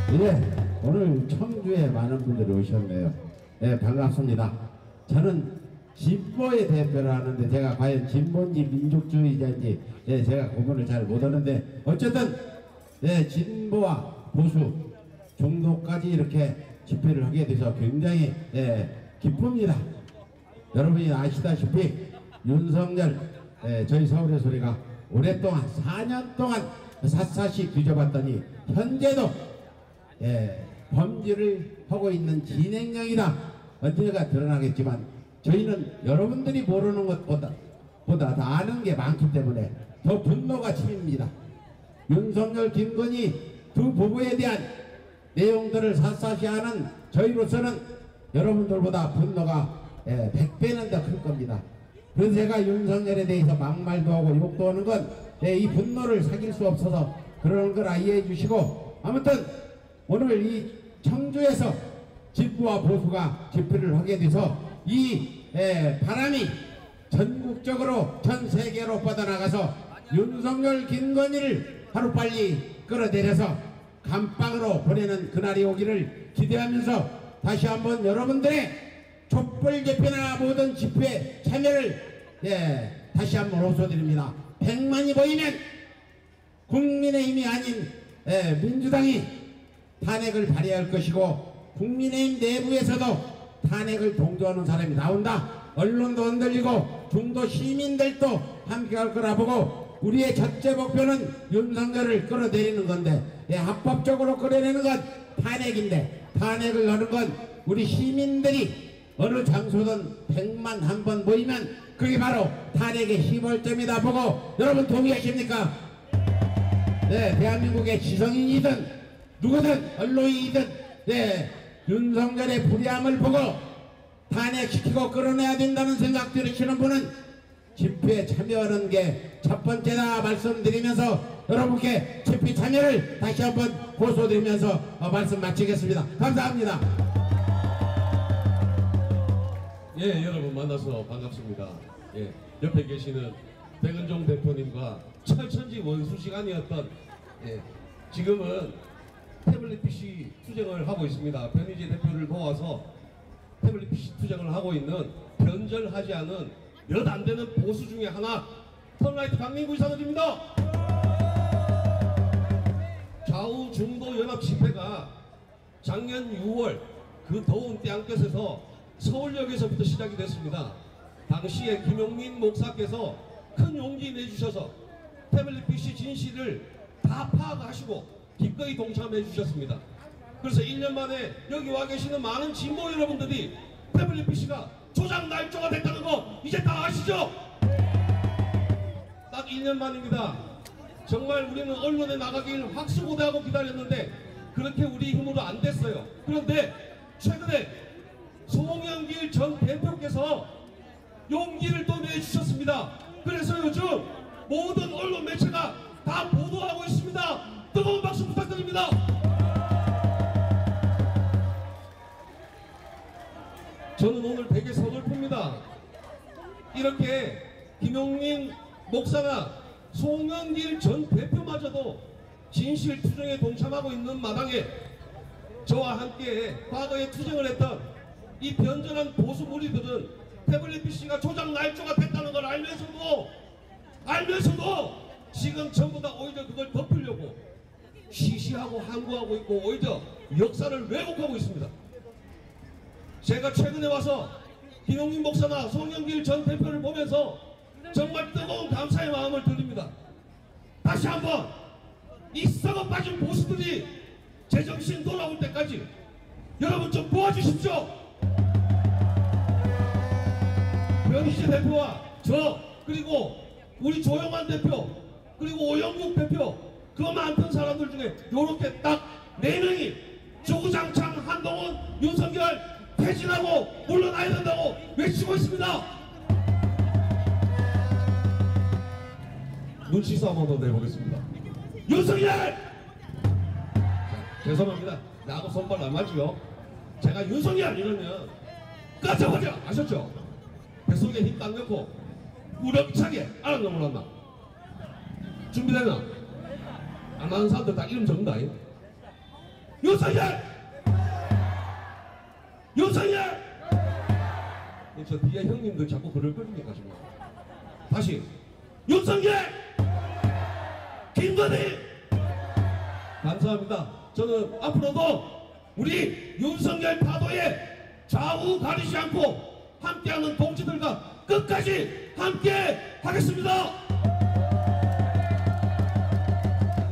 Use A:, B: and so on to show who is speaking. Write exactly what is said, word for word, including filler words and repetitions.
A: 예, 오늘 청주에 많은 분들이 오셨네요. 예, 반갑습니다. 저는 진보의 대표를 하는데 제가 과연 진보인지 민족주의자인지 예, 제가 구분을 잘 못하는데 어쨌든 예, 진보와 보수 종로까지 이렇게 집회를 하게 돼서 굉장히 예, 기쁩니다. 여러분이 아시다시피 윤석열 예, 저희 서울의 소리가 오랫동안 사 년 동안 샅샅이 뒤져봤더니 현재도 예, 범죄를 하고 있는 진행형이다. 언제가 드러나겠지만 저희는 여러분들이 모르는 것보다 보다 더 아는 게 많기 때문에 더 분노가 치밉니다. 윤석열, 김건희 두 부부에 대한 내용들을 샅샅이 아는 저희로서는 여러분들보다 분노가 예, 백 배는 더 클 겁니다. 그래서 제가 윤석열에 대해서 막말도 하고 욕도 하는 건 예, 이 분노를 사귈 수 없어서 그러는 걸 이해해 주시고, 아무튼 오늘 이 청주에서 진보와 보수가 집회를 하게 돼서 이 에, 바람이 전국적으로 전 세계로 뻗어나가서 윤석열, 김건희를 하루빨리 끌어내려서 감방으로 보내는 그날이 오기를 기대하면서 다시 한번 여러분들의 촛불 집회나 모든 집회 참여를 예, 다시 한번 호소드립니다. 백만이 모이면 국민의힘이 아닌 예, 민주당이 탄핵을 발의할 것이고, 국민의힘 내부에서도 탄핵을 동조하는 사람이 나온다. 언론도 흔들리고 중도 시민들도 함께 할 거라 보고 우리의 첫째 목표는 윤석열을 끌어내리는 건데, 예, 합법적으로 끌어내는 건 탄핵인데, 탄핵을 하는 건 우리 시민들이 어느 장소든 백만 한 번 모이면 그게 바로 탄핵의 시발점이다 보고 여러분 동의하십니까? 네, 대한민국의 지성인이든 누구든 언론인이든 네, 윤석열의 불의함을 보고 탄핵시키고 끌어내야 된다는 생각 들으시는 분은 집회에 참여하는 게 첫 번째다 말씀드리면서 여러분께 집회 참여를 다시 한번 호소드리면서 어, 말씀 마치겠습니다. 감사합니다.
B: 예, 여러분 만나서 반갑습니다. 예, 옆에 계시는 백은종 대표님과 철천지 원수 시간이었던 예, 지금은 태블릿 피씨 투쟁을 하고 있습니다. 변희재 대표를 도와서 태블릿 피씨 투쟁을 하고 있는 변절하지 않은 몇 안 되는 보수 중에 하나, 턴라이트 강민구 이사들입니다. 좌우 중도 연합 집회가 작년 유월 그 더운 땅끝에서 서울역에서부터 시작이 됐습니다. 당시에 김용민 목사께서 큰 용기 내주셔서 태블릿 피씨 진실을 다 파악하시고 기꺼이 동참해 주셨습니다. 그래서 일 년 만에 여기 와 계시는 많은 진보 여러분들이 태블릿 피씨가 조작 날조가 됐다는 거 이제 다 아시죠? 딱 일 년 만입니다. 정말 우리는 언론에 나가길 확수고대하고 기다렸는데 그렇게 우리 힘으로 안 됐어요. 그런데 최근에 송영길 전 대표께서 용기를 또 내주셨습니다. 그래서 요즘 모든 언론 매체가 다 보도하고 있습니다. 뜨거운 박수 부탁드립니다. 저는 오늘 되게 서글픕니다. 이렇게 김용민 목사가 송영길 전 대표마저도 진실 투쟁에 동참하고 있는 마당에 저와 함께 과거에 투쟁을 했던 이 변절한 보수 무리들은 태블릿 피씨가 조작 날조가 됐다는 걸 알면서도 알면서도 지금 전부 다 오히려 그걸 덮으려고 시시하고 항구하고 있고 오히려 역사를 왜곡하고 있습니다. 제가 최근에 와서 김용민 목사나 송영길 전 대표를 보면서 정말 뜨거운 감사의 마음을 드립니다. 다시 한번 이 썩어 빠진 보수들이 제정신 돌아올 때까지 여러분 좀 도와주십시오. 변희재 대표와 저 그리고 우리 조영환 대표 그리고 오영국 대표 그 많던 사람들 중에 요렇게 딱 네 명이 주구장창 한동훈, 윤석열 퇴진하고 물러나야 된다고 외치고 있습니다. 눈치 싸움 한번 내보겠습니다. 윤석열! 자, 죄송합니다. 나하고 손발 안 맞지요? 제가 윤석열 이러면 까져버려! 아셨죠? 뱃속에 힘 딱 넣고 우렁차게 알았나 몰랐나? 준비됐나? 안 하는 사람들 다 이름 적는다. 윤석열! 윤석열! 저 뒤에 형님들 자꾸 그럴 거니까 지금. 다시 윤석열! 김건희! 감사합니다. 저는 앞으로도 우리 윤석열 파도에 좌우 가리지 않고 함께하는 동지들과 끝까지 함께 하겠습니다.